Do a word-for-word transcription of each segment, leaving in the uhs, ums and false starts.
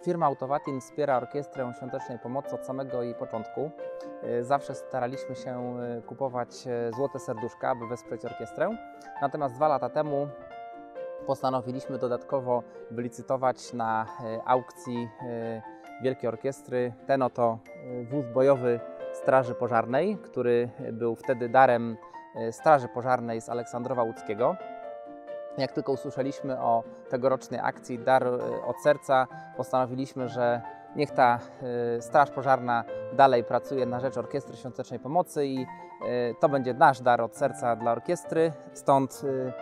Firma Autowatin wspiera Orkiestrę Świątecznej Pomocy od samego jej początku. Zawsze staraliśmy się kupować złote serduszka, aby wesprzeć orkiestrę. Natomiast dwa lata temu postanowiliśmy dodatkowo wylicytować na aukcji Wielkiej Orkiestry ten oto wóz bojowy Straży Pożarnej, który był wtedy darem Straży Pożarnej z Aleksandrowa Łódzkiego. Jak tylko usłyszeliśmy o tegorocznej akcji Dar od Serca, postanowiliśmy, że niech ta Straż Pożarna dalej pracuje na rzecz Orkiestry Świątecznej Pomocy i to będzie nasz dar od serca dla orkiestry. Stąd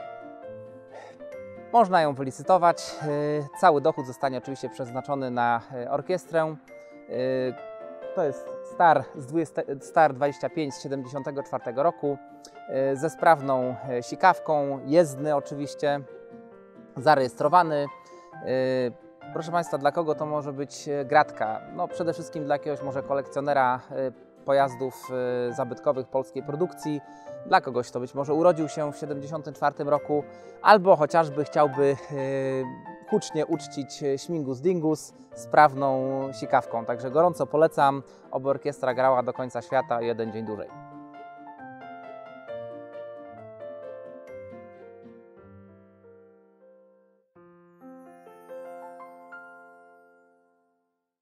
można ją wylicytować. Cały dochód zostanie oczywiście przeznaczony na orkiestrę. To jest Star, Star dwadzieścia pięć z siedemdziesiątego czwartego roku ze sprawną sikawką, jezdny oczywiście, zarejestrowany. Proszę Państwa, dla kogo to może być gratka? No, przede wszystkim dla jakiegoś może kolekcjonera pojazdów zabytkowych polskiej produkcji. Dla kogoś to być może urodził się w tysiąc dziewięćset siedemdziesiątym czwartym roku, albo chociażby chciałby hucznie uczcić śmigus dingus sprawną sikawką. Także gorąco polecam, oby orkiestra grała do końca świata jeden dzień dłużej.